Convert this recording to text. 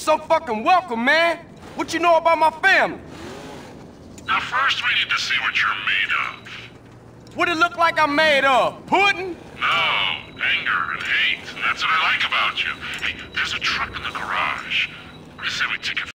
so fucking welcome, man. What you know about my family? Now first we need to see what you're made of. What it look like I'm made of? Pudding? No, anger and hate. And that's what I like about you. Hey, there's a truck in the garage. I say we take it